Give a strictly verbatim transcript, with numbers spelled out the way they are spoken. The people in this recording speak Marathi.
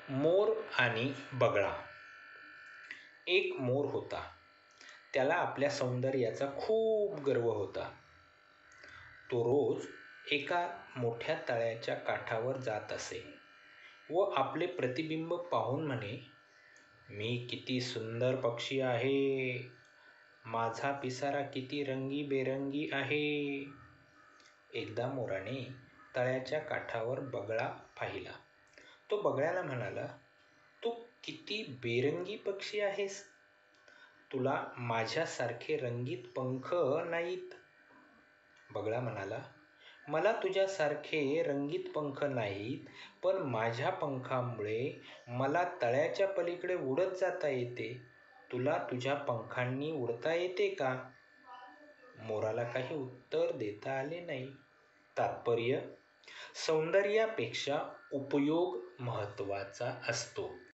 मोर आणि बगळा. एक मोर होता. त्याला आपल्या सौंदर्याचा खूप गर्व होता. तो रोज एका मोठ्या तळ्याच्या काठावर जात असे व आपले प्रतिबिंब पाहून म्हणे, "मी किती सुंदर पक्षी आहे. माझा पिसारा किती रंगीबेरंगी आहे." एकदा मोराने तळ्याच्या काठावर बगळा पाहिला. तो बगळ्याला म्हणाला, "तू किती बेरंगी पक्षी आहेस. तुला माझ्यासारखे रंगीत पंख नाहीत." बगळा म्हणाला, "मला तुझ्यासारखे रंगीत पंख नाहीत, पण माझ्या पंखांमुळे मला तळ्याच्या पलीकडे उडत जाता येते. तुला तुझ्या पंखांनी उडता येते का?" मोराला काही उत्तर देता आले नाही. तात्पर्य: सौंदर्यापेक्षा उपयोग महत्त्वाचा असतो.